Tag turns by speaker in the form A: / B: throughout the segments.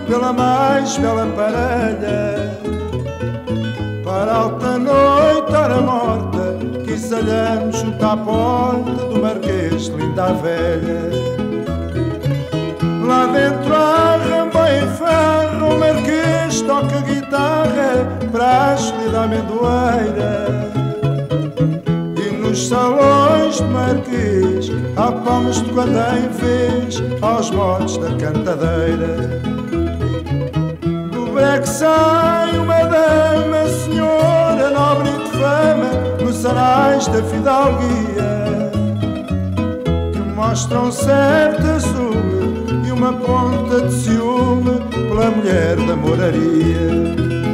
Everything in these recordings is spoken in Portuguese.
A: pela mais bela parelha. Para a alta noite, hora morta, quisalhamos junto à porta do Marquês, linda a velha. Lá dentro há ramboia e ferro, o Marquês toca guitarra para a escolhida amendoeira. E nos salões de Marquês há palmas de quando em vez aos motes da cantadeira. Do breque sai uma dama, senhora nobre e de fama, nos anais da fidalguia, que mostram certo azul e uma ponta de ciúme pela mulher da moraria.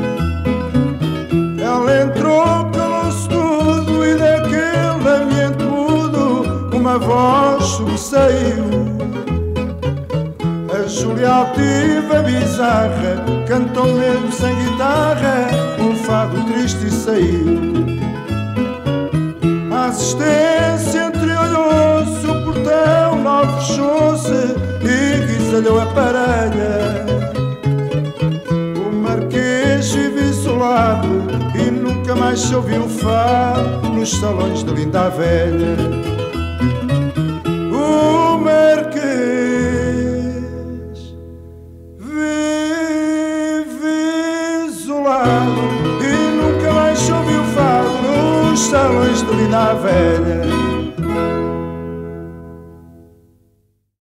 A: Ela entrou, calou-se tudo e daquele ambiente mudo uma voz sobressaiu. A Júlia altiva bizarra cantou mesmo sem guitarra um fado triste e saiu. A assistência entreolhou-se, o portão logo fechou-se e guisalhou a parelha. O Marquês vive isolado e nunca mais se ouviu fado nos salões de linda a velha.